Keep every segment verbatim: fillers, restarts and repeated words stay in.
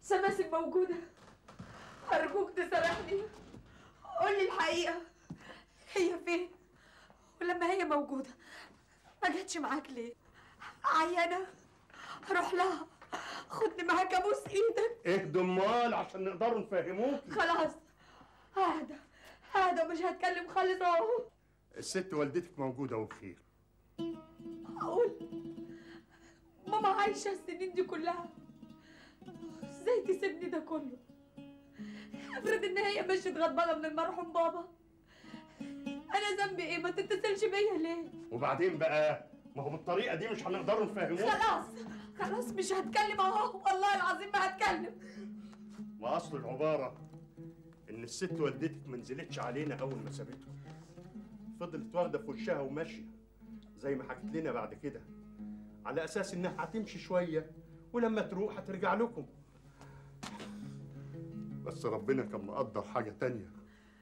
سماسم موجودة، أرجوك تسامحني، قول لي الحقيقة هي فين؟ ولما هي موجودة ما جاتش معاك ليه؟ عيانة روح لها، خدني معاك ابوس ايدك. اهدوا امال عشان نقدروا نفهموكي. خلاص ههدى ههدى مش هتكلم خالص اهو. الست والدتك موجودة وبخير. اقول ماما عايشة السنين دي كلها، ازاي تسيبني ده كله؟ افرض ان هي مشيت غضبانة من المرحوم بابا، انا ذنبي ايه؟ ما تتصلش بيا ليه؟ وبعدين بقى ما هو بالطريقة دي مش هنقدروا نفهموكي. خلاص خلاص مش هتكلم اهو، والله العظيم ما هتكلم. ما اصل العبارة ان الست والدتك ما نزلتش علينا اول ما سابته، فضلت واخدة في وشها وماشية زي ما حكت لنا بعد كده، على اساس انها هتمشي شوية ولما تروح هترجع لكم. بس ربنا كان مقدر حاجة تانية،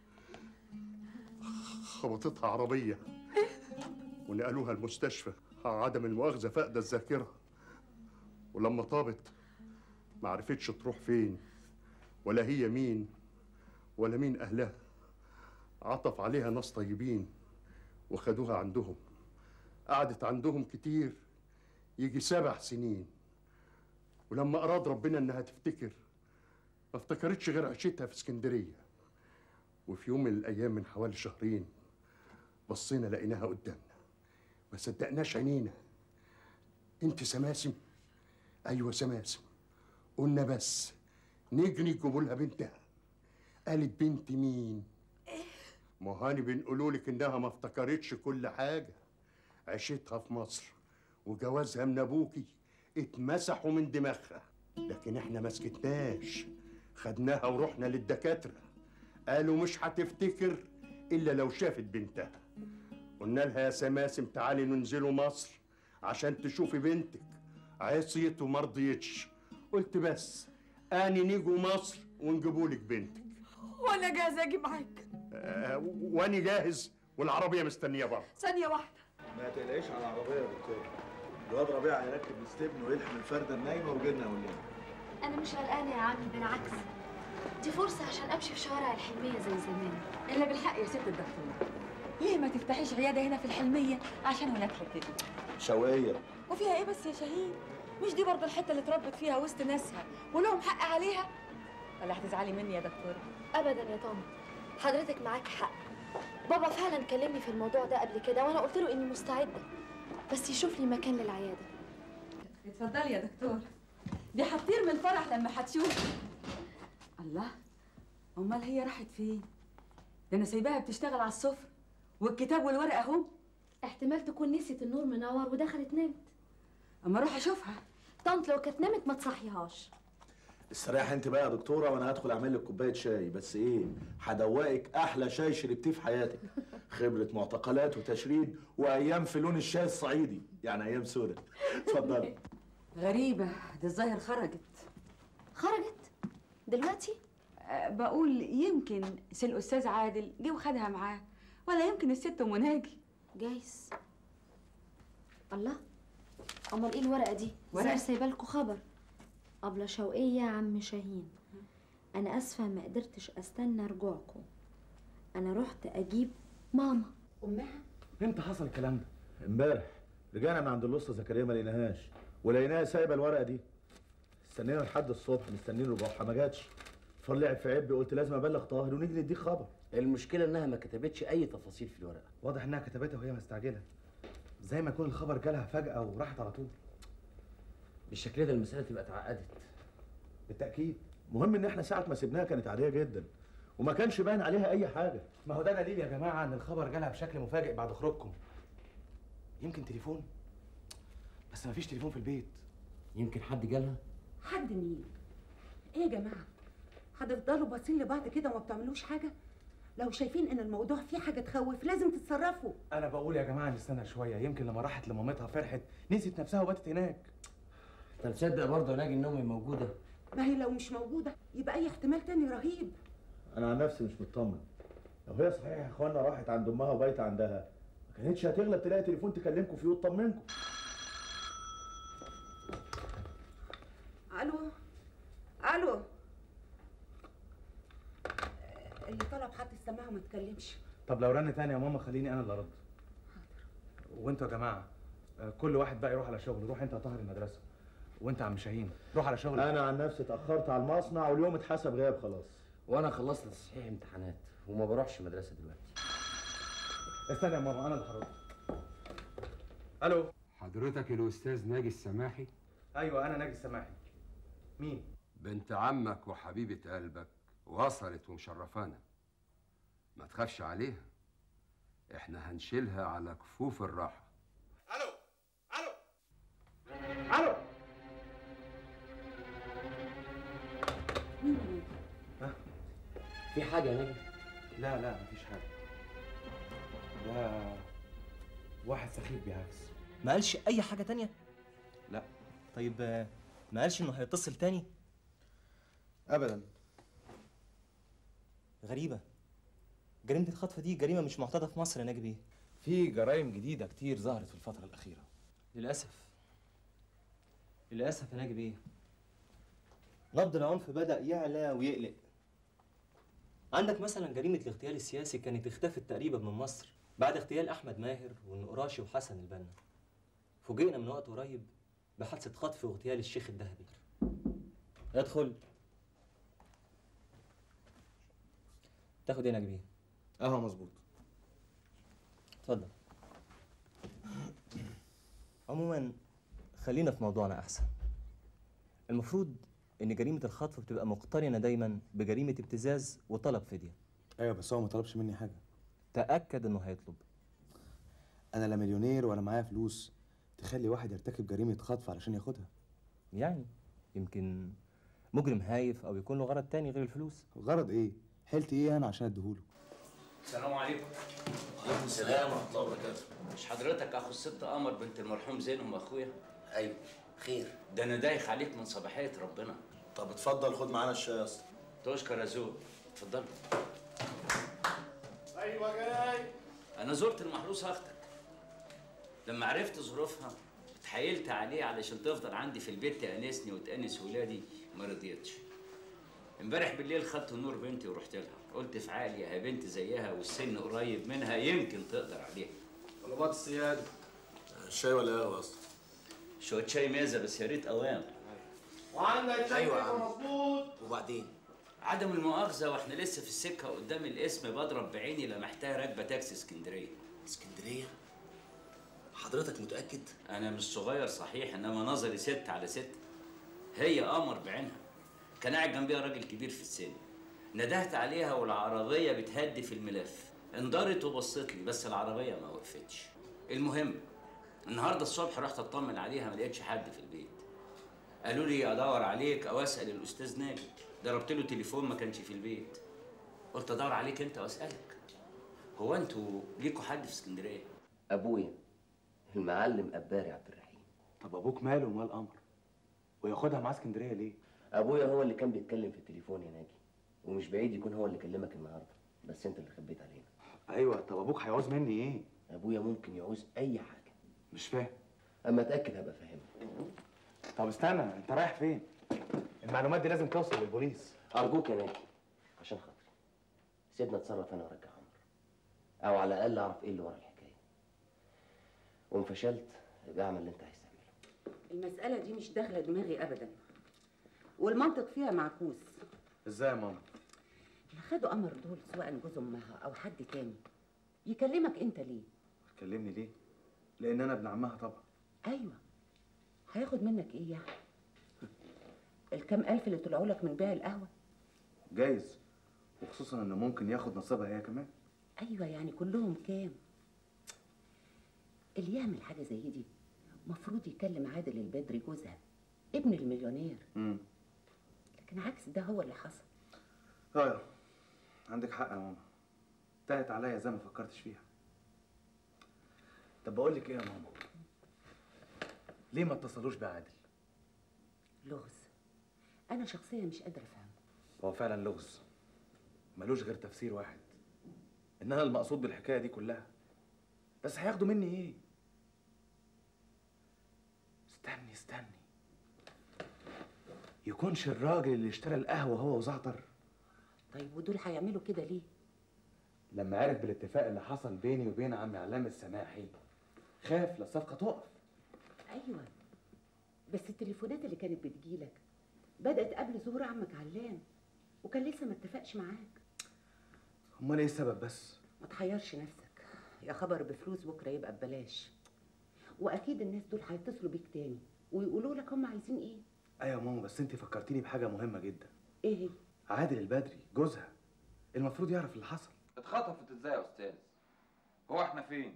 خبطتها عربية ونقلوها المستشفى عدم المؤاخذة فاقدة الذاكرة، ولما طابت ما عرفتش تروح فين ولا هي مين ولا مين أهلها. عطف عليها ناس طيبين وخدوها عندهم، قعدت عندهم كتير يجي سبع سنين، ولما أراد ربنا إنها تفتكر ما افتكرتش غير عيشتها في اسكندرية. وفي يوم من الأيام من حوالي شهرين بصينا لقيناها قدامنا، ما صدقناش عينينا. انت سماسم؟ ايوه سماسم. قلنا بس نجري نجيبوا لها بنتها. قالت بنت مين؟ ما هاني بنقولوا لك انها ما افتكرتش كل حاجه. عيشتها في مصر وجوازها من ابوكي اتمسحوا من دماغها، لكن احنا ما سكتناش، خدناها ورحنا للدكاتره، قالوا مش هتفتكر الا لو شافت بنتها. قلنا لها يا سماسم تعالي ننزلوا مصر عشان تشوفي بنتك، عصيت وما رضيتش. قلت بس اني نيجوا مصر ونجيبوا لك بنتك. وانا جاهزه اجي معاك. آه واني جاهز والعربيه مستنيه بره. ثانيه واحده. ما تقلقيش على العربيه يا دكتور، الواد ربيع هيركب الاستبن ويلحم الفرده النايمه وجيلنا ولنا. انا مش قلقانه يا عمي، بالعكس دي فرصه عشان امشي في شوارع الحلميه زي زمان. الا بالحق يا ست الدكتور، ليه ما تفتحيش عياده هنا في الحلميه عشان ولاد حتتي؟ شوقيه وفيها ايه بس يا شاهين؟ مش دي برضه الحته اللي اتربت فيها وسط ناسها ولهم حق عليها؟ ولا هتزعلي مني يا دكتور؟ ابدا يا طنط، حضرتك معاكي حق. بابا فعلا كلمني في الموضوع ده قبل كده وانا قلت له اني مستعده، بس يشوف لي مكان للعياده. اتفضلي يا دكتور، دي هتطير من الفرح لما هتشوف. الله، امال هي راحت فين؟ ده انا سايباها بتشتغل على السفره والكتاب والورق اهو. احتمال تكون نسيت النور منور ودخلت نامت. اما اروح اشوفها. طنط لو كانت نامت ما تصحيهاش. استريح انت بقى يا دكتوره وانا هدخل اعمل لك كوبايه شاي، بس ايه هدوقك احلى شاي شربتيه في حياتك. خبره معتقلات وتشريد وايام في لون الشاي الصعيدي، يعني ايام سودة. اتفضلي. غريبه، دي الظاهر خرجت. خرجت دلوقتي؟ أه بقول يمكن سي الاستاذ عادل جه وخدها معاه، ولا يمكن الست ام ناجي. جايز. الله، امال ايه الورقه دي؟ ورقه سايبه لكم خبر. أبلة شوقية يا عم شاهين، أنا آسفة ما قدرتش أستنى رجوعكم. أنا رحت أجيب ماما. أمها؟ امتى حصل الكلام ده؟ امبارح رجعنا من عند الأسطى زكريا ما لقيناهاش، ولقيناها سايبة الورقة دي. استنينا لحد الصبح مستنيين رجوعها ما جاتش. فلعب في عبي، قلت لازم أبلغ طاهر ونيجي نديك خبر. المشكلة إنها ما كتبتش أي تفاصيل في الورقة. واضح إنها كتبتها وهي مستعجلة، زي ما يكون الخبر جالها فجأة وراحت على طول. بالشكل ده المسألة تبقى اتعقدت. بالتأكيد. مهم إن إحنا ساعة ما سيبناها كانت عادية جدا وما كانش باين عليها أي حاجة. ما هو ده دليل يا جماعة إن الخبر جالها بشكل مفاجئ بعد خروجكم. يمكن تليفون، بس ما فيش تليفون في البيت. يمكن حد جالها؟ حد مين؟ إيه يا جماعة؟ هتفضلوا باصين لبعض كده وما بتعملوش حاجة؟ لو شايفين إن الموضوع فيه حاجة تخوف لازم تتصرفوا. أنا بقول يا جماعة نستنى شوية، يمكن لما راحت لمامتها فرحت نسيت نفسها وباتت هناك. أنت تصدق برضه ناجي إن أمي موجودة؟ ما هي لو مش موجودة يبقى أي احتمال تاني رهيب. أنا عن نفسي مش مطمن. لو هي صحيح يا إخوانا راحت عند أمها وبايتة عندها، ما كانتش هتغلب تلاقي تليفون تكلمكم فيه وتطمنكم. ألو؟ ألو؟ طب حط السماعه وما تتكلمش. طب لو رن تاني يا ماما خليني انا اللي ارد. وانتوا يا جماعه آه، كل واحد بقى يروح على شغله. روح انت يا طاهر المدرسه، وانت يا عم شاهين روح على شغلك. انا عن نفسي اتاخرت على المصنع واليوم اتحسب غياب خلاص. وانا خلصت تصحيح امتحانات وما بروحش مدرسه دلوقتي. استنى يا ماما انا اللي هرد. الو. حضرتك الاستاذ ناجي السماحي؟ ايوه انا ناجي السماحي. مين؟ بنت عمك وحبيبه قلبك وصلت ومشرفانا. ما تخافش عليها، احنا هنشيلها على كفوف الراحه. الو الو الو. ها؟ في حاجه يا ناجي؟ لا لا مفيش حاجه. ده واحد سخيف بيعكس. ما قالش اي حاجه تانية؟ لا. طيب آه، ما قالش انه هيتصل تاني؟ ابدا. غريبه. جريمه الخطف دي جريمه مش معتاده في مصر يا ناجي بيه. في جرائم جديده كتير ظهرت في الفتره الاخيره. للاسف للاسف يا ناجي بيه. نبض العنف بدا يعلى ويقلق. عندك مثلا جريمه الاغتيال السياسي كانت اختفت تقريبا من مصر بعد اغتيال احمد ماهر والنقراشي وحسن البنا. فوجئنا من وقت قريب بحادثه خطف واغتيال الشيخ الذهبي. ادخل. تاخد ايه يا ناجي بيه؟ اه مظبوط. اتفضل. عموما خلينا في موضوعنا احسن. المفروض ان جريمه الخطف بتبقى مقترنه دايما بجريمه ابتزاز وطلب فديه. ايوه بس هو ما طلبش مني حاجه. تاكد انه هيطلب. انا لا مليونير ولا معايا فلوس تخلي واحد يرتكب جريمه خطف علشان ياخدها. يعني يمكن مجرم هايف او يكون له غرض تاني غير الفلوس. غرض ايه؟ حيلتي ايه انا عشان اديهوله؟ السلام عليكم. وعليكم السلام ورحمه الله وبركاته. مش حضرتك اخو الست قمر بنت المرحوم زينهم اخويا؟ ايوه خير. ده انا دايخ عليك من صباحيه ربنا. طب اتفضل خد معانا الشاي يا اسطى. تشكر يا زول. اتفضل. ايوه جاي. انا زرت المحروسه اختك. لما عرفت ظروفها اتحايلت عليه علشان تفضل عندي في البيت تأنسني وتأنس ولادي، ما رضيتش. امبارح بالليل خدت نور بنتي ورحت لها، قلت في عقلي يا بنت زيها والسن قريب منها يمكن تقدر عليها. طلبات السياده. شاي ولا قهوه اصلا؟ شويه شاي ميزه بس يا ريت اوام. وعندك شاي أيوة مظبوط. وبعدين؟ عدم المؤاخذه واحنا لسه في السكه قدام الاسم بضرب بعيني لمحتها راكبه تاكسي اسكندريه. اسكندريه؟ حضرتك متاكد؟ انا مش صغير صحيح، انما نظري ست على ست. هي قمر بعينها. كان قاعد جنبيها راجل كبير في السن. ندهت عليها والعربيه بتهدي في الملف، انضرت وبصت لي بس العربيه ما وقفتش. المهم النهارده الصبح رحت اطمن عليها ما لقيتش حد في البيت. قالوا لي ادور عليك او اسال الاستاذ ناجي. ضربت له تليفون ما كانش في البيت. قلت ادور عليك انت واسالك، هو انتوا ليكوا حد في اسكندريه؟ ابويا المعلم أباري عبد الرحيم. طب ابوك ماله ومال قمر؟ وياخدها معاه اسكندريه ليه؟ ابويا هو اللي كان بيتكلم في التليفون يا ناجي، ومش بعيد يكون هو اللي كلمك النهارده، بس انت اللي خبيت علينا. ايوه طب ابوك هيعوز مني ايه؟ ابويا ممكن يعوز اي حاجه. مش فاهم. اما اتاكد هبقى فاهمك. طب استنى، انت رايح فين؟ المعلومات دي لازم توصل للبوليس. ارجوك يا ناجي عشان خاطري سيبنا اتصرف انا وارجع عمر، او على الاقل اعرف ايه اللي ورا الحكايه. وان فشلت يبقى اعمل اللي انت عايز تعمله. المساله دي مش داخله دماغي ابدا، والمنطق فيها معكوس. ازاي يا ماما؟ اللي خدوا قمر دول سواء جوز امها او حد تاني يكلمك انت ليه؟ تكلمني ليه؟ لان انا ابن عمها طبعا. ايوه هياخد منك ايه يعني؟ الكام الف اللي طلعوا لك من بيع القهوه؟ جايز، وخصوصا انه ممكن ياخد نصيبها هي كمان. ايوه يعني كلهم كام؟ اللي يعمل حاجه زي دي مفروض يكلم عادل البدري جوزها ابن المليونير. امم لكن عكس ده هو اللي حصل. ايوه عندك حق يا ماما، انتهت عليا زي ما فكرتش فيها. طب بقول لك ايه يا ماما، ليه ما اتصلوش بعادل؟ لغز. انا شخصيا مش قادره افهمه. هو فعلا لغز ملوش غير تفسير واحد، ان انا المقصود بالحكايه دي كلها. بس هياخدوا مني ايه؟ استني استني، يكونش الراجل اللي اشترى القهوه هو وزعتر؟ طيب ودول هيعملوا كده ليه؟ لما عرف بالاتفاق اللي حصل بيني وبين عم علام السماحي خاف للصفقه تقف. ايوه بس التليفونات اللي كانت بتجيلك بدأت قبل ظهور عمك علام وكان لسه ما اتفقش معاك. امال ايه السبب بس؟ ما تحيرش نفسك، يا خبر بفلوس بكره يبقى ببلاش. واكيد الناس دول هيتصلوا بيك تاني ويقولوا لك هم عايزين ايه. ايوه يا ماما، بس انت فكرتيني بحاجه مهمه جدا. ايه هي؟ عادل البدري جوزها المفروض يعرف اللي حصل. اتخطفت ازاي يا استاذ؟ هو احنا فين؟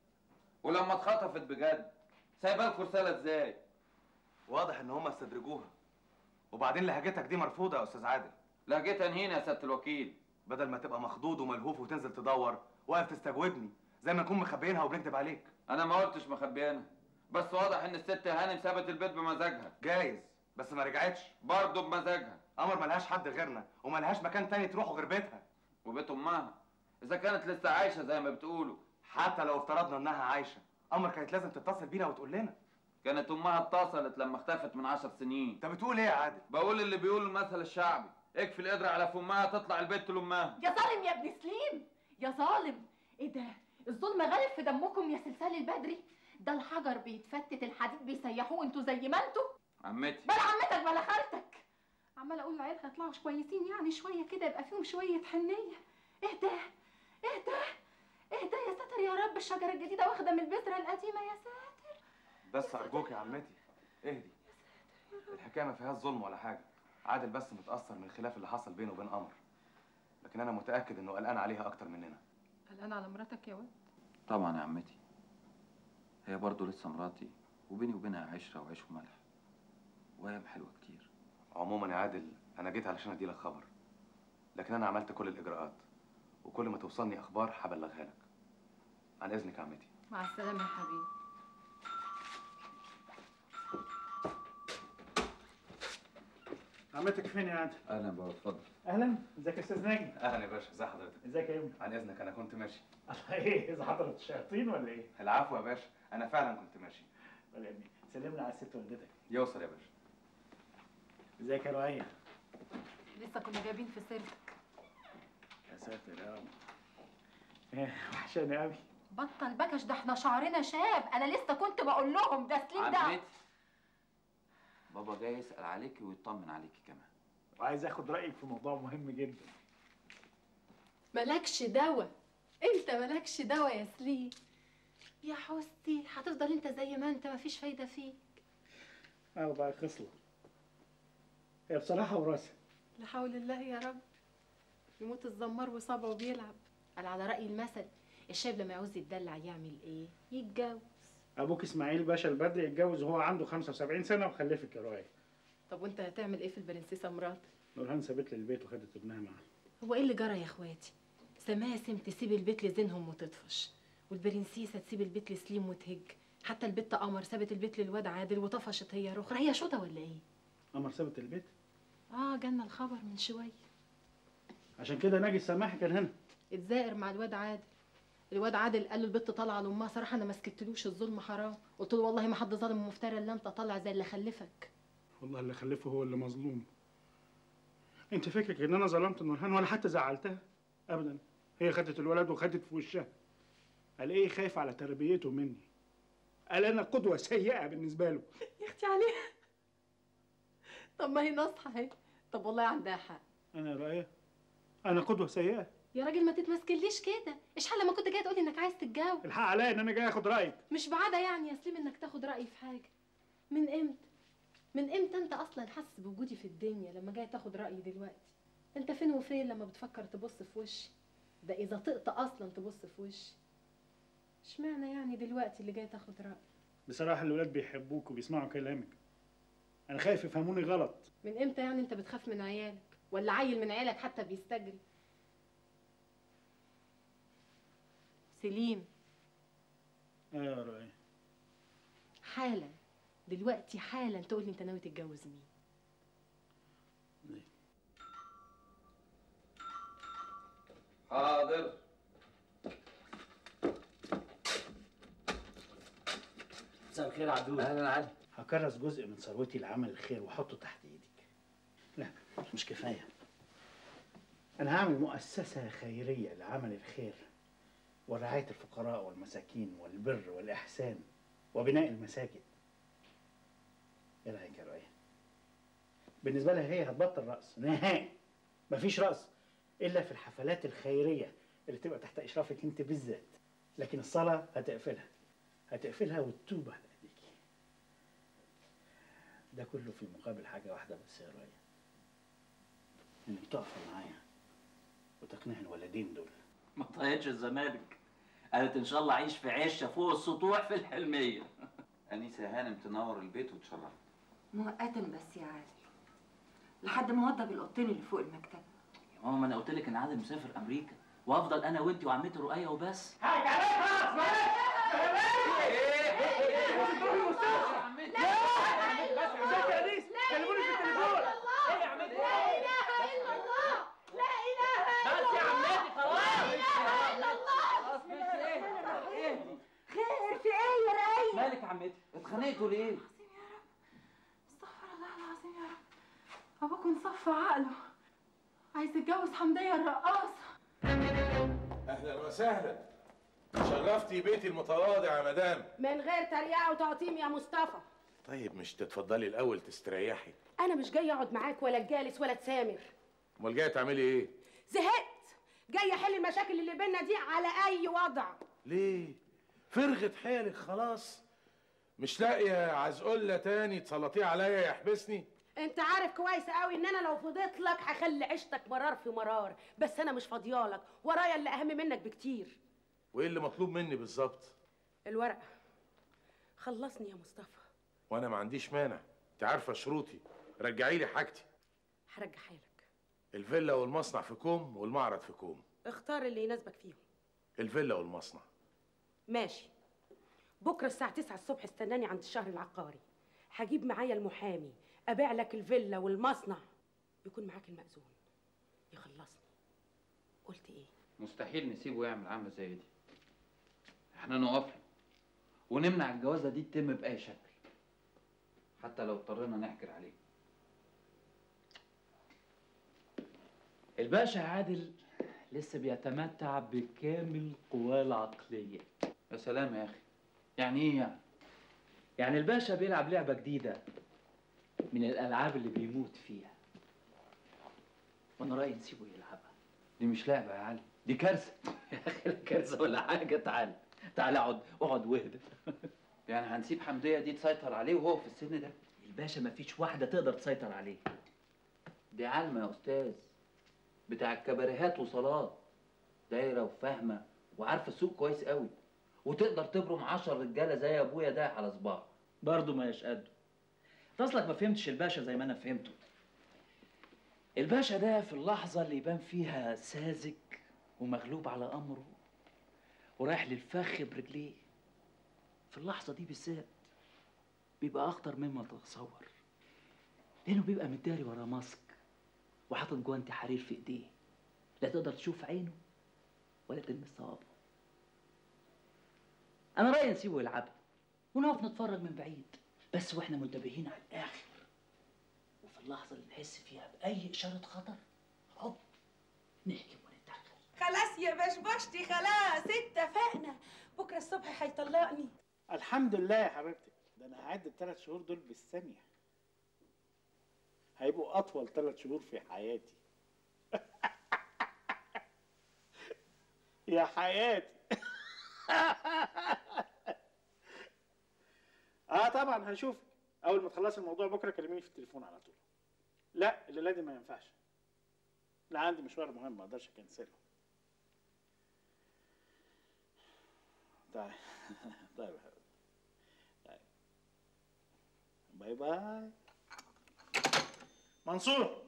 ولما اتخطفت بجد سايبه لكم رساله ازاي؟ واضح ان هم استدرجوها. وبعدين لهجتك دي مرفوضه يا استاذ عادل. لهجتها نهينا يا سياده الوكيل. بدل ما تبقى مخضوض وملهوف وتنزل تدور واقف تستجوبني زي ما نكون مخبيينها وبنكذب عليك. انا ما قلتش مخبيينها، بس واضح ان الست هانم سابت البيت بمزاجها. جايز، بس ما رجعتش برضه بمزاجها. قمر ملهاش حد غيرنا وملهاش مكان تاني تروحه غير بيتها. وبيت امها اذا كانت لسه عايشه زي ما بتقولوا. حتى لو افترضنا انها عايشه، قمر كانت لازم تتصل بينا وتقول لنا. كانت امها اتصلت لما اختفت من عشر سنين. انت بتقول ايه يا عادل؟ بقول اللي بيقول المثل الشعبي، اكفي القدره على فمها تطلع البت لامها. يا ظالم يا ابن سليم، يا ظالم. ايه ده؟ الظلم غالب في دمكم يا سلسال البدري. ده الحجر بيتفتت، الحديد بيسيحوه، انتوا زي ما انتوا. عمتي بلا عمتك بلا خالتك. عماله اقول العيال هيطلعوا كويسين يعني شويه كده يبقى فيهم شويه حنيه. اهدى اهدى اهدى يا ساتر يا رب، الشجره الجديده واخده من البذره القديمه يا ساتر. بس ارجوك يا عمتي اهدي. الحكايه ما فيهاش ظلم ولا حاجه. عادل بس متاثر من الخلاف اللي حصل بينه وبين قمر، لكن انا متاكد انه قلقان عليها اكتر مننا. قلقان على مراتك يا ولد؟ طبعا يا عمتي، هي برضه لسه مراتي وبيني وبينها عشره وعيش وملح وايام حلوه كتير. عموما يا عادل انا جيت علشان اديلك خبر، لكن انا عملت كل الاجراءات وكل ما توصلني اخبار هبلغها لك. عن اذنك يا عمتي. مع السلامه يا حبيبي. عمتك فين يا عادل؟ اهلا بابا، اتفضل. اهلا، ازيك يا استاذ ناجي؟ اهلا يا باشا، ازي حضرتك؟ ازيك يا ابني؟ عن اذنك انا كنت ماشي. الله ايه، اذا حضرت الشياطين ولا ايه؟ العفو يا باشا، انا فعلا كنت ماشي. ولا يا ابني، سلم لي على الست والدتك. يوصل يا باشا. ازيك يا رؤية؟ لسه كنا جايبين في سيرتك. يا ساتر يا رب. ايه وحشاني قوي. بطل بكش، ده احنا شعرنا شاب. انا لسه كنت بقول لهم ده سليم ده. عمتي بابا جاي يسال عليكي ويطمن عليكي كمان، وعايز اخد رايك في موضوع مهم جدا. مالكش دوا، انت مالكش دوا يا سليم. يا حستي هتفضل انت زي ما انت، مفيش فايده فيك. اه بقى خصله. هي بصراحه وراثه. لا حول الله يا رب. يموت الزمار وصابه وبيلعب. قال على راي المثل، الشاب لما يعوز يتدلع يعمل ايه؟ يتجوز. ابوك اسماعيل باشا البدري اتجوز وهو عنده خمسة وسبعين سنه وخلفك يا رؤية. طب وانت هتعمل ايه في البرنسيسه مراتك؟ نورهان سابت لي البيت وخدت ابنها معاها. هو ايه اللي جرى يا اخواتي؟ سماسم تسيب البيت لزينهم وتطفش، والبرنسيسه تسيب البيت لسليم وتهج، حتى البت قمر سابت البيت للواد عادل وطفشت هي الاخرى. هي شوطه ولا ايه؟ قمر سابت البيت؟ اه جالنا الخبر من شويه. عشان كده ناجي السماحي كان هنا اتزائر مع الواد عادل. الواد عادل قال له البت طالعه لامها. صراحه انا ما سكتلوش، الظلم حرام. قلت له والله ما حد ظالم ومفترى الا انت، طالع زي اللي خلفك. والله اللي خلفه هو اللي مظلوم. انت فكرك ان انا ظلمت نورهان ولا حتى زعلتها؟ ابدا. هي خدت الولد وخدت في وشها. قال ايه خايف على تربيته مني. قال انا قدوه سيئه بالنسبه له. يا اختي عليها. طب ما هي ناصحه اهي. طب والله عندها حق. انا رأيه انا قدوه سيئه؟ يا راجل ما تتمسكليش كده. ايش حال لما كنت جاي تقولي انك عايز تتجوز؟ الحق عليا ان انا جاي اخد رايك. مش بعاده يعني يا سليم انك تاخد رايي في حاجه. من امتى؟ من امتى انت اصلا حاسس بوجودي في الدنيا لما جاي تاخد رايي دلوقتي؟ انت فين وفين لما بتفكر تبص في وشي؟ ده اذا طقت اصلا تبص في وشي. اشمعنى يعني دلوقتي اللي جاي تاخد رايي؟ بصراحه الولاد بيحبوك وبيسمعوا كلامك. انا خايف يفهموني غلط. من امتى يعني انت بتخاف من عيالك؟ ولا عيل من عيالك حتى بيستجري؟ سليم. ايه يا رؤية؟ حالا دلوقتي حالا تقول لي انت ناوي تتجوز مين؟ حاضر. مساء الخير يا عبدول. اهلا علي. هكرس جزء من ثروتي لعمل الخير واحطه تحت ايدك. لا مش كفايه. أنا هعمل مؤسسة خيرية لعمل الخير ورعاية الفقراء والمساكين والبر والإحسان وبناء المساجد. إيه رأيك يا رؤية؟ بالنسبة لها هي هتبطل رقص نهائي، مفيش رقص إلا في الحفلات الخيرية اللي تبقى تحت إشرافك أنت بالذات، لكن الصلاة هتقفلها، هتقفلها وتتوب على إيديكي. ده كله في مقابل حاجة واحدة بس يا رؤية، إنك تقفي معايا وتقنعي الولدين دول. ما طايتش الزمالك، قالت ان شاء الله اعيش في عشه فوق السطوح في الحلميه. انيسه هانم تنور البيت وتشرفنا. مؤقتا بس يا عادل، لحد ما اوضب الاوضتين اللي فوق المكتبه. يا ماما ما انا قلت لك ان عادل مسافر امريكا وافضل انا وانتي وعمتي رؤيه وبس. خير في ايه يا رأي؟ مالك يا عمتي؟ اتخانقتوا ليه؟ استغفر الله العظيم يا رب. ابوكم صفى عقله، عايز يتجوز حمدية الرقاصة. اهلا وسهلا، شرفتي بيتي المتواضع يا مدام. من غير تريقه وتعطيم يا مصطفى. طيب مش تتفضلي الاول تستريحي؟ انا مش جايه اقعد معاك ولا تجالس ولا تسامر. امال جايه تعملي ايه؟ زهقت، جايه احل المشاكل اللي بينا دي على اي وضع. ليه؟ فرغت حيلك خلاص؟ مش لاقيه عزقله تاني تسلطيه عليا يحبسني؟ انت عارف كويس قوي ان انا لو فضيت لك هخلي عيشتك مرار في مرار، بس انا مش فاضيالك، ورايا اللي اهم منك بكتير. وايه اللي مطلوب مني بالظبط؟ الورقه. خلصني يا مصطفى. وانا ما عنديش مانع، انت عارفه شروطي. رجعي لي حاجتي. هرجعها لك. الفيلا والمصنع في كوم والمعرض في كوم. اختار اللي يناسبك فيهم. الفيلا والمصنع. ماشي. بكره الساعه تسعة الصبح استناني عند الشهر العقاري. هجيب معايا المحامي، ابيع لك الفيلا والمصنع، يكون معاك المأذون يخلصني. قلت ايه؟ مستحيل نسيبه يعمل عمل زي دي. احنا نقف له ونمنع الجوازه دي تتم باي شكل، حتى لو اضطرينا نحجر عليه. الباشا عادل لسه بيتمتع بكامل قواه العقليه. يا سلام يا اخي، يعني ايه يعني؟ يعني الباشا بيلعب لعبه جديده من الالعاب اللي بيموت فيها، وانا رايي نسيبه يلعبها. دي مش لعبه يا علي، دي كارثه. يا اخي لا كارثه ولا حاجه. تعال تعال اقعد اقعد واهدى. يعني هنسيب حمديه دي تسيطر عليه وهو في السن ده؟ الباشا مفيش واحده تقدر تسيطر عليه. دي علمه يا استاذ، بتاع الكباريهات وصالات، دايره وفاهمه وعارفه السوق كويس قوي، وتقدر تبرم عشر رجاله زي ابويا ده على صباع. برضه ما يشقده. انت اصلك ما فهمتش الباشا زي ما انا فهمته. الباشا ده في اللحظه اللي يبان فيها ساذج ومغلوب على امره ورايح للفخ برجليه، في اللحظه دي بالذات بيبقى اخطر مما تتصور، لانه بيبقى متداري ورا ماسك وحاطط جوانتي حرير في ايديه، لا تقدر تشوف عينه ولا تلمس صوابه. انا رايي نسيبه يلعبها ونقف نتفرج من بعيد، بس واحنا منتبهين على الاخر، وفي اللحظه اللي نحس فيها باي اشاره خطر هوب نحكم ونتدخل. خلاص يا بشبشتي، خلاص اتفقنا، بكره الصبح هيطلقني. الحمد لله يا حبيبتي، ده انا هعد الثلاث شهور دول بالثانيه، هيبقوا اطول ثلاث شهور في حياتي. يا حياتي. اه طبعا هشوفك اول ما تخلصي الموضوع بكره، كلميني في التليفون على طول. لا الليله دي ما ينفعش، لا عندي مشوار مهم ما اقدرش اكنسله. طيب طيب يا حبيبي، طيب باي باي. منصور،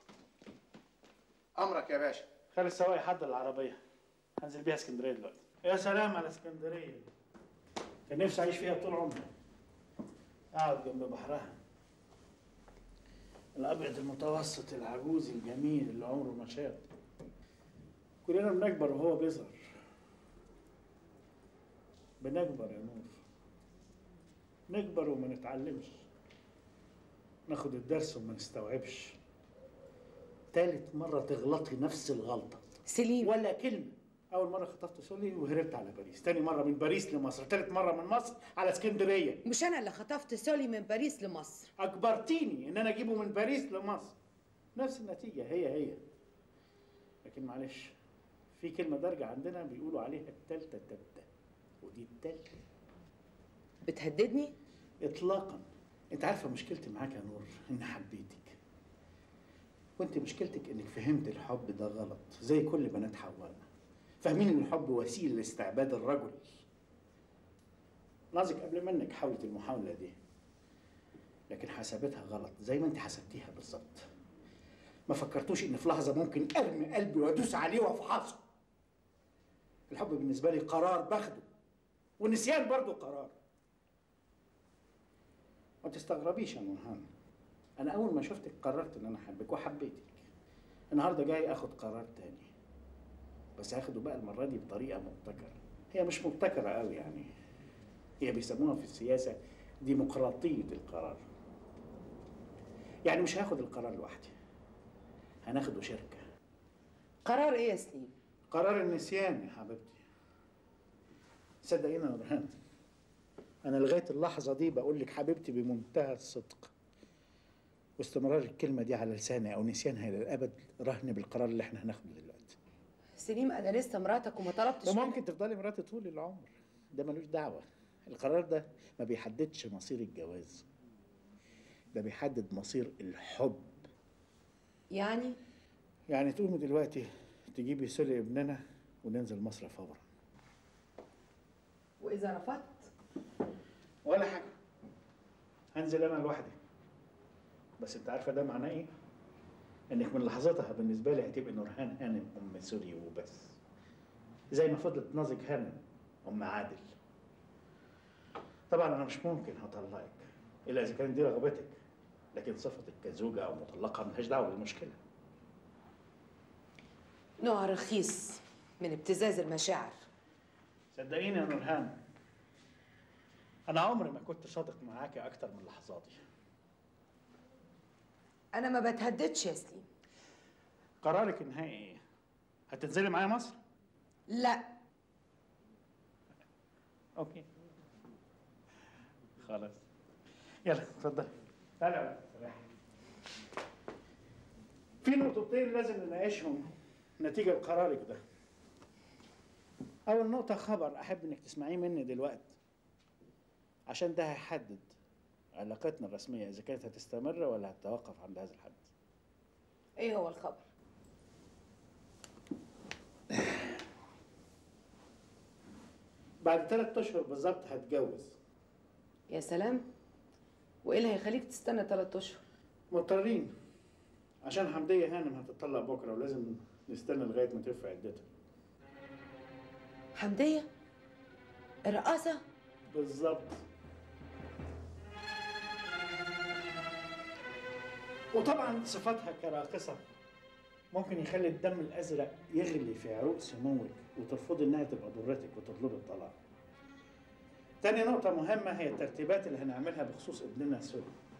امرك يا باشا. خلي السواق يحضر العربيه، هنزل بيها اسكندريه دلوقتي. يا سلام على اسكندريه، كان نفسي اعيش فيها طول عمري، اقعد جنب بحرها الابيض المتوسط العجوز الجميل اللي عمره ما شاب. كلنا بنكبر وهو بيظهر، بنكبر يا نور، نكبر وما نتعلمش، ناخد الدرس وما نستوعبش. تالت مرة تغلطي نفس الغلطة. سليم ولا كلمة. أول مرة خطفت سولي وهربت على باريس، تاني مرة من باريس لمصر، تالت مرة من مصر على اسكندرية. مش أنا اللي خطفت سولي من باريس لمصر. أجبرتيني إن أنا أجيبه من باريس لمصر. نفس النتيجة هي هي. لكن معلش، في كلمة دارجة عندنا بيقولوا عليها التالتة تبدأ، ودي التالتة. بتهددني؟ إطلاقا. أنت عارفة مشكلتي معاك يا نور إن حبيتك. وأنت مشكلتك إنك فهمت الحب ده غلط زي كل بنات حواء. فاهمين إن الحب وسيلة لاستعباد الرجل. نازك قبل منك حاولت المحاولة دي، لكن حسبتها غلط زي ما أنت حسبتيها بالظبط. ما فكرتوش إن في لحظة ممكن أرمي قلبي وأدوس عليه وأفحصه. الحب بالنسبة لي قرار باخده، والنسيان برضه قرار. ما تستغربيش يا نورهان، أنا أول ما شفتك قررت إن أنا أحبك وحبيتك. النهارده جاي آخد قرار تاني، بس هاخده بقى المرة دي بطريقة مبتكرة. هي مش مبتكرة قوي يعني، هي بيسموها في السياسة ديمقراطية القرار. يعني مش هاخد القرار لوحدي، هناخده شركة. قرار إيه يا سليم؟ قرار النسيان يا حبيبتي. صدقيني يا نورهان، أنا لغاية اللحظة دي بقول لك حبيبتي بمنتهى الصدق، واستمرار الكلمة دي على لساني أو نسيانها للأبد رهن بالقرار اللي إحنا هناخده دلوقتي. سليم أنا لسه مراتك وما طلبتش. وممكن تفضلي مراتي طول العمر، ده ملوش دعوة. القرار ده ما بيحددش مصير الجواز، ده بيحدد مصير الحب. يعني؟ يعني تقومي دلوقتي تجيبي سولي ابننا وننزل مصر فورا. وإذا رفضت؟ ولا حاجة، هنزل أنا لوحدي. بس أنت عارفة ده معناه إيه؟ إنك من لحظتها بالنسبة لي هتبقي نورهان هانم أم سوري وبس، زي ما فضلت نازك هانم أم عادل. طبعًا أنا مش ممكن هطلقك إلا إذا كانت دي رغبتك، لكن صفتك كزوجة أو مطلقة ملهاش دعوة بالمشكلة. نوع رخيص من ابتزاز المشاعر. صدقيني يا نورهان، أنا عمري ما كنت صادق معاكي أكتر من لحظاتي. أنا ما بتهددش يا سليم. قرارك النهائي إيه؟ هتنزلي معايا مصر؟ لا. أوكي. خلاص. يلا اتفضلي. تعالي يا ولد. في نقطتين لازم نناقشهم نتيجة لقرارك ده. أول نقطة خبر أحب إنك تسمعيه مني دلوقتي، عشان ده هيحدد علاقتنا الرسمية إذا كانت هتستمر ولا هتتوقف عند هذا الحد. إيه هو الخبر؟ بعد ثلاث أشهر بالظبط هتجوز. يا سلام، وإيه اللي هيخليك تستنى ثلاث أشهر؟ مضطرين، عشان حمدية هانم هتطلق بكرة ولازم نستنى لغاية ما ترفع عدتها. حمدية؟ الرقاصة؟ بالظبط. وطبعا صفاتها كراقصة ممكن يخلي الدم الأزرق يغلي في عروق سموك وترفضي إنها تبقى ضرتك وتطلبي الطلاق. تاني نقطة مهمة هي الترتيبات اللي هنعملها بخصوص ابننا سوري.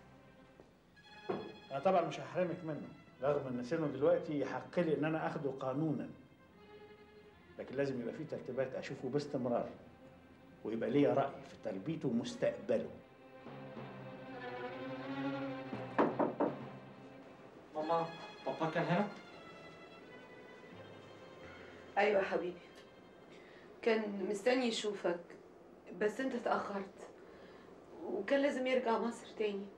أنا طبعا مش هحرمك منه، رغم إن سنه دلوقتي يحق لي إن أنا آخده قانونا. لكن لازم يبقى فيه ترتيبات أشوفه باستمرار، ويبقى ليا رأي في تربيته ومستقبله. ماما، بابا كان هنا؟ ايوه حبيبي، كان مستني يشوفك بس انت اتأخرت وكان لازم يرجع مصر تاني.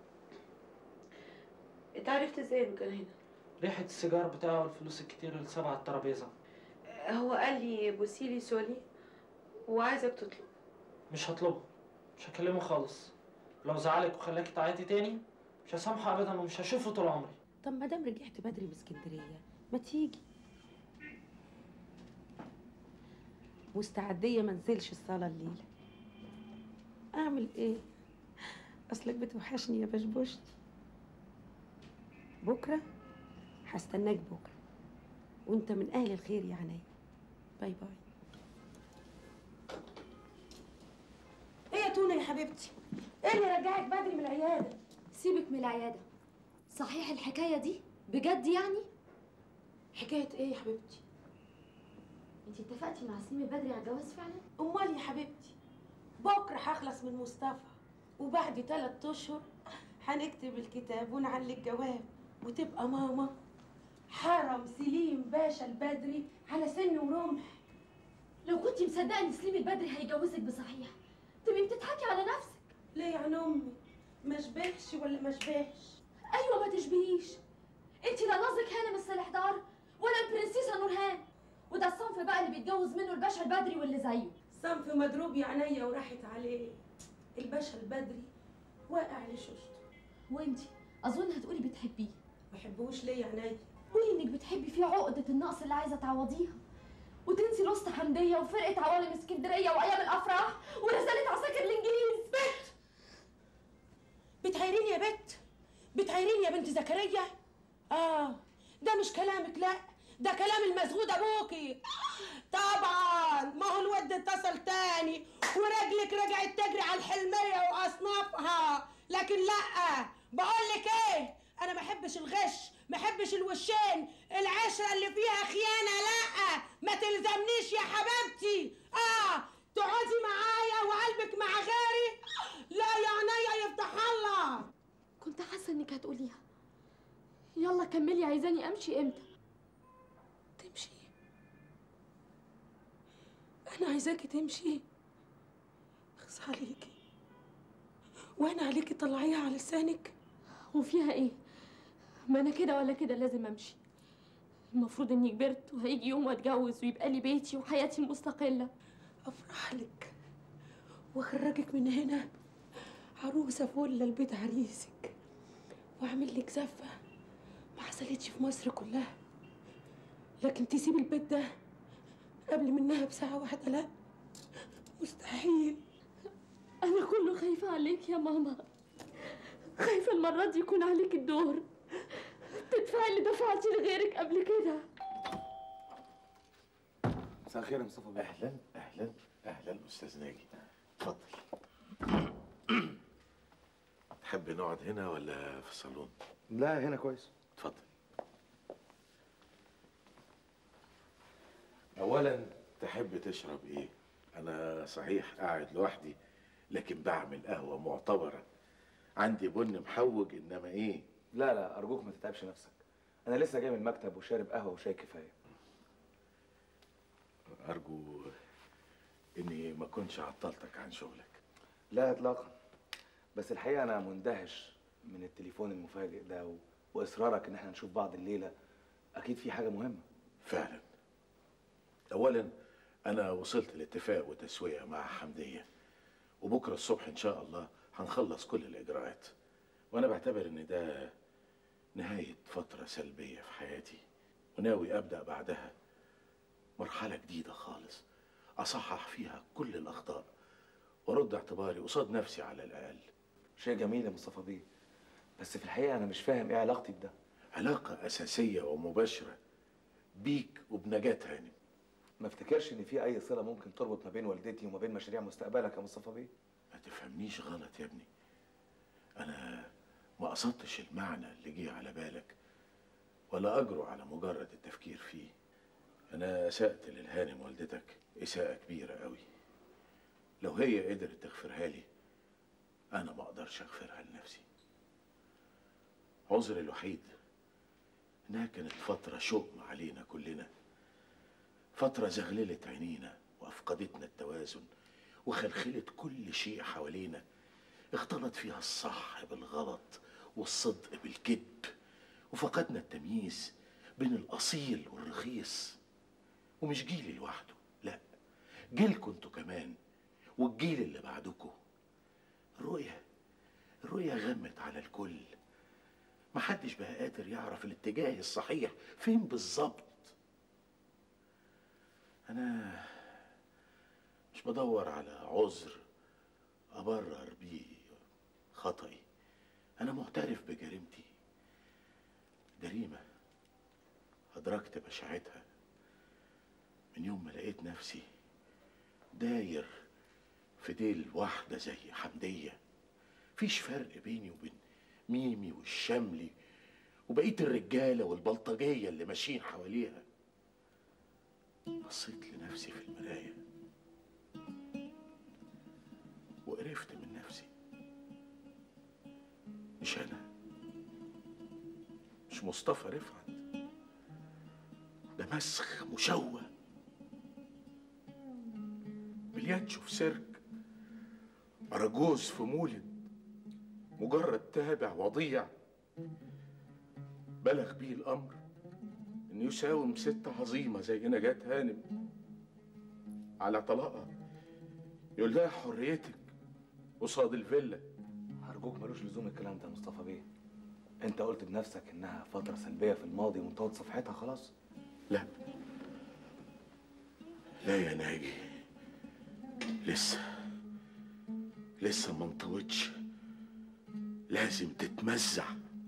انت عرفت ازاي انه كان هنا؟ ريحة السيجار بتاعه والفلوس الكتير اللي سابها على الترابيزة. هو قال لي بوسيلي سولي وعايزك تطلب. مش هطلبه، مش هكلمه خالص. لو زعلك وخلاكي تعيطي تاني مش هسامحه ابدا ومش هشوفه طول عمري. طب ما دام رجعت بدري من اسكندريه ما تيجي. مستعديه ما انزلش الصاله الليله. اعمل ايه؟ اصلك بتوحشني يا بشبوشتي. بكره هستناك بكره وانت من اهل الخير يا عينيا. باي باي. ايه يا تونه يا حبيبتي؟ ايه اللي رجعك بدري من العياده؟ سيبك من العيادة. صحيح الحكاية دي؟ بجد يعني؟ حكايه ايه يا حبيبتي؟ انت اتفقتي مع سليم البدري على الجواز فعلا؟ امال يا حبيبتي، بكره هخلص من مصطفى وبعد ثلاث اشهر هنكتب الكتاب ونعلي الجواب وتبقى ماما حرم سليم باشا البدري على سن ورمح. لو كنت مصدقه ان سليم البدري هيجوزك بصحيح تبقي بتضحكي على نفسك. ليه يعني امي؟ ما اشبهش ولا ما اشبهش؟ ايوه ما تشبهيش. انت لا ناظك هانم السلحدار ولا البرنسيسه نورهان، وده الصنف بقى اللي بيتجوز منه الباشا البدري واللي زيه. صنف مضروب يا عينيا وراحت عليه. الباشا البدري واقع لشوشته. وانتي اظن هتقولي بتحبيه. ما بحبوش ليه يا عينيا؟ قولي انك بتحبي فيه عقده النقص اللي عايزه تعوضيها، وتنسي الوسط حمديه وفرقه عوالم اسكندريه وايام الافراح ورساله عساكر الانجليز. بت بتعيريني يا بت، بتعيريني يا بنت زكريا. اه ده مش كلامك، لا ده كلام المسغود ابوكي. طبعا ما هو الود اتصل تاني ورجلك رجعت تجري على الحلميه واصنافها، لكن لا بقول لك ايه، انا ما احبش الغش، ما احبش الوشين، العشره اللي فيها خيانه لا ما تلزمنيش يا حبيبتي. اه تقعدي معايا وقلبك مع غيري، لا يا عينيا يفتح الله. كنت حاسه انك هتقوليها. يلا كملي، عايزاني امشي امتى؟ تمشي؟ انا عايزاكي تمشي. اخص عليكي، وانا عليكي طلعيها على لسانك. وفيها ايه؟ ما انا كده ولا كده لازم امشي. المفروض اني كبرت وهيجي يوم واتجوز ويبقى لي بيتي وحياتي المستقله. افرح لك واخرجك من هنا عروسه فله لبيت عريسك، واعمل لك زفه ما حصلتش في مصر كلها. لكن تسيب البيت ده قبل منها بساعه واحده لا، مستحيل. انا كله خايفه عليك يا ماما، خايفه المره دي يكون عليك الدور تدفعي اللي دفعتي لغيرك قبل كده. مساء الخير يا مصطفى بيه. اهلا اهلا اهلا استاذ ناجي، اتفضل. تحب نقعد هنا ولا في الصالون؟ لا هنا كويس. اتفضل. اولا تحب تشرب ايه؟ انا صحيح قاعد لوحدي لكن بعمل قهوه معتبره، عندي بن محوج انما ايه. لا لا ارجوك ما تتعبش نفسك، انا لسه جاي من المكتب وشارب قهوه وشاي كفايه. ارجو اني ما كنتش عطلتك عن شغلك. لا اطلاقا، بس الحقيقه انا مندهش من التليفون المفاجئ ده و... واصرارك ان احنا نشوف بعض الليله. اكيد في حاجه مهمه. فعلا. اولا انا وصلت لاتفاق وتسويه مع حمديه، وبكره الصبح ان شاء الله هنخلص كل الاجراءات، وانا بعتبر ان ده نهايه فتره سلبيه في حياتي، وناوي ابدا بعدها مرحله جديده خالص اصحح فيها كل الاخطاء وارد اعتباري قصاد نفسي على الاقل. شيء جميل يا مصطفى بيه، بس في الحقيقه انا مش فاهم ايه علاقتي بده. علاقه اساسيه ومباشره بيك وبنجاة هانم. ما افتكرش ان في اي صله ممكن تربط ما بين والدتي وما بين مشاريع مستقبلك يا مصطفى بيه. ما تفهمنيش غلط يا ابني، انا ما قصدتش المعنى اللي جه على بالك ولا اجرؤ على مجرد التفكير فيه. انا اسأت للهانم والدتك اساءة كبيرة قوي، لو هي قدرت تغفرها لي انا ما اقدرش اغفرها لنفسي. عذري الوحيد انها كانت فترة شؤم علينا كلنا، فترة زغللت عينينا وافقدتنا التوازن وخلخلت كل شيء حوالينا، اختلط فيها الصح بالغلط والصدق بالكذب، وفقدنا التمييز بين الاصيل والرخيص. ومش جيلي لوحده، لا جيلكم انتوا كمان والجيل اللي بعدكم. الرؤية الرؤية غمت على الكل، محدش بقى قادر يعرف الاتجاه الصحيح فين بالظبط. انا مش بدور على عذر ابرر بيه خطئي، انا معترف بجريمتي، جريمة ادركت بشاعتها من يوم ما لقيت نفسي داير في ديل واحدة زي حمدية. مفيش فرق بيني وبين ميمي والشملي وبقية الرجالة والبلطجية اللي ماشيين حواليها. بصيت لنفسي في المراية وقرفت من نفسي. مش أنا، مش مصطفى رفعت، ده مسخ مشوه، بلياتشو في سيرك، أراجوز في مولد، مجرد تابع وضيع بلغ بيه الأمر إنه يساوم ست عظيمة زي نجاة هانم على طلاقها، يقول لها حريتك قصاد الفيلا. أرجوك ملوش لزوم الكلام ده يا مصطفى بيه. أنت قلت بنفسك إنها فترة سلبية في الماضي وانتهت صفحتها خلاص. لا لا يا ناجي، لسه لسه ما انطوتش، لازم تتمزع،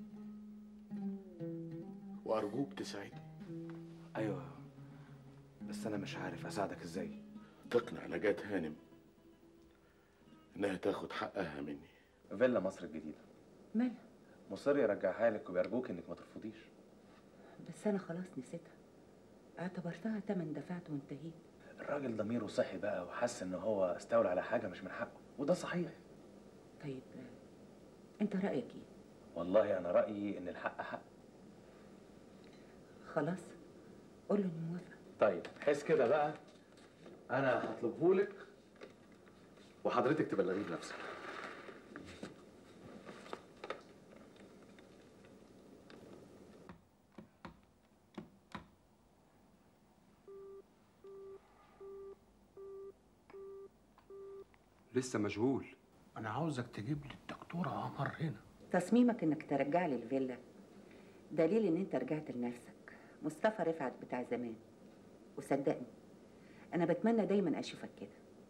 وأرجوك تساعدني. أيوه، بس أنا مش عارف أساعدك إزاي. تقنع نجاة هانم إنها تاخد حقها مني. فيلا مصر الجديدة مالها؟ مصر يرجعها لك وبيرجوك إنك ما ترفضيش. بس انا خلاص نسيتها، اعتبرتها تمن دفعت وانتهيت. الراجل ضميره صحي بقى وحس إن هو استولى على حاجة مش من حقه، وده صحيح. طيب انت رايك ايه؟ والله أنا رأيي إن الحق حق. خلاص قول له اني موافقه. طيب حس كده بقى، أنا هطلبهولك وحضرتك تبلغيه بنفسك. لسه مشغول. انا عاوزك تجيب لي الدكتوره قمر هنا. تصميمك انك ترجع لي الفيلا دليل ان انت رجعت لنفسك، مصطفى رفعت بتاع زمان. وصدقني انا بتمنى دايما اشوفك كده.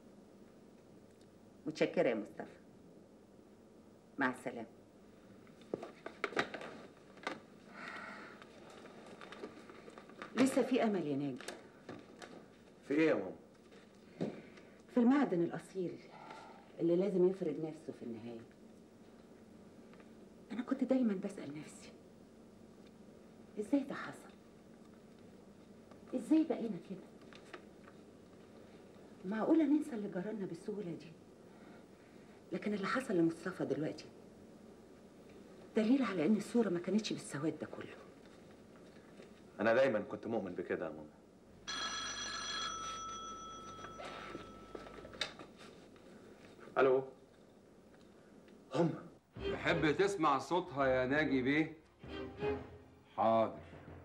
متشكره يا مصطفى، مع السلامه. لسه في امل يا ناجي. في إيه يا ماما؟ في المعدن الاصيل اللي لازم يفرض نفسه في النهايه. انا كنت دايما بسال نفسي ازاي ده حصل؟ ازاي بقينا كده؟ معقوله ننسى اللي جرالنا بالسهوله دي؟ لكن اللي حصل لمصطفى دلوقتي دليل على ان الصوره ما كانتش بالسواد ده كله. أنا دايما كنت مؤمن بكده يا ماما. ألو، هم تحب تسمع صوتها يا ناجي بيه؟ حاضر.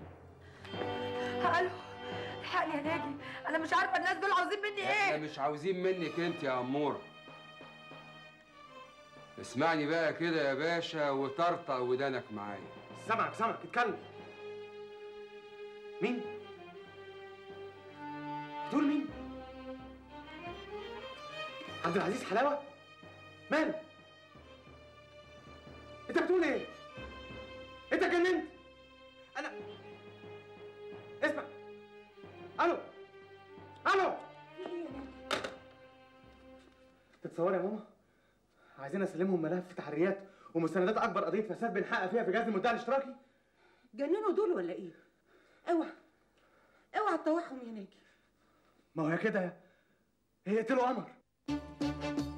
الو، الحقني يا ناجي، انا مش عارفه الناس دول عاوزين مني احنا ايه. مش عاوزين منك انت يا اموره. اسمعني بقى كده يا باشا وطرطق ودانك معايا. سامعك سامعك، اتكلم. مين؟ بتقول مين؟ عبد العزيز حلاوه؟ ماله؟ انت بتقول ايه؟ انت اتجننت؟ انا اسمع. الو الو، تتصوري يا ماما؟ عايزين اسلمهم ملف تحريات ومستندات اكبر قضيه فساد بنحقق فيها في جهاز المدعي الاشتراكي. جننوا دول ولا ايه؟ اوعى اوعى تطوعهم يا ناجي. ما هو يا كده هي يقتلوا قمر.